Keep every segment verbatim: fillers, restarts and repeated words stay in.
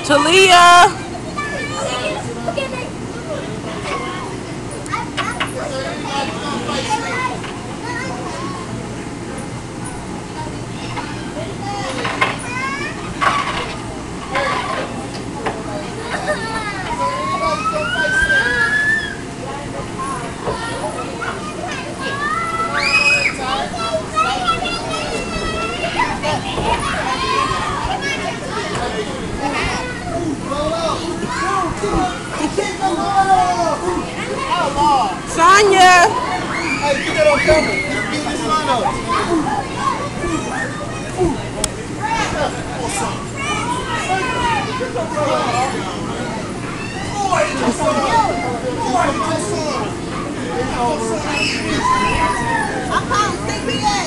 Talia. Sonya. Hey, get that on camera. Get this line up. I'm calling C P S.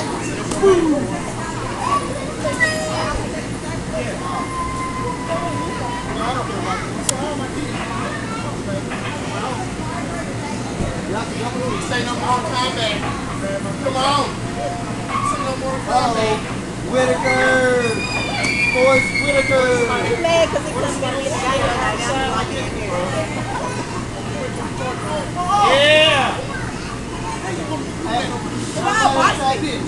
Say no more combat. Come on. Say no more combat. Whitaker. Forrest Whitaker. He's mad because he couldn't get his game tonight. Yeah. Come on, watch it.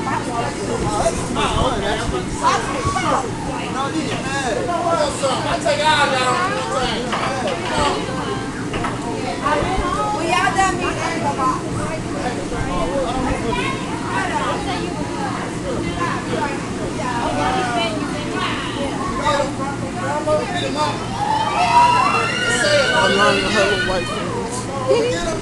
I take it out now. When y'all done meeting, come on. I'm not even her white friends.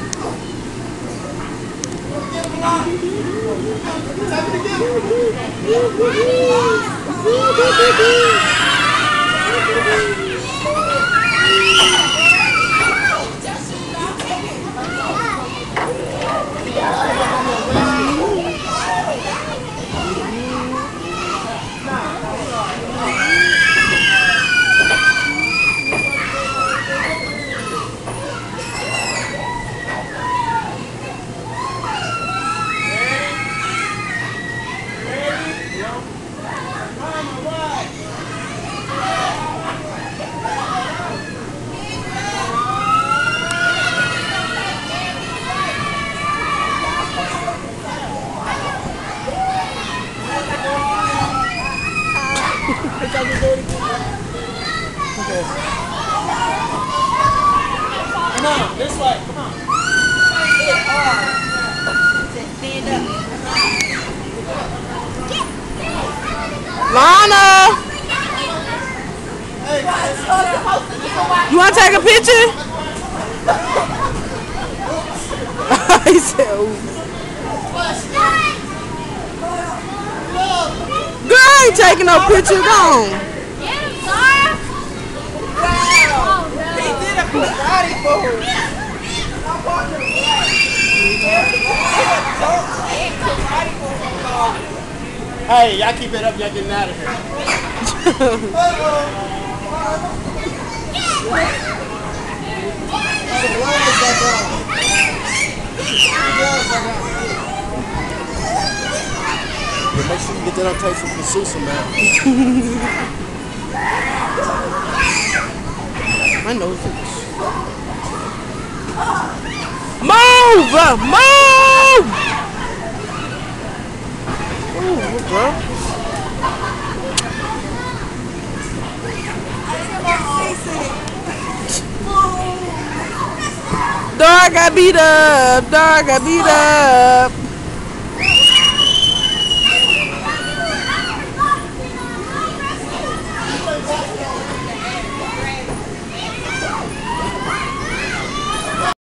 Okay. Come on, this way. Come on. Stand up. Lana. You want to take a picture? He said, ooh. Girl, I ain't taking no picture. Go on. Hey, y'all keep it up, y'all getting out of here. But make sure you get that on tape from Kasusa, man. My nose itches. Move! Move! Ooh, bro. Dog got beat up. Dog got beat up.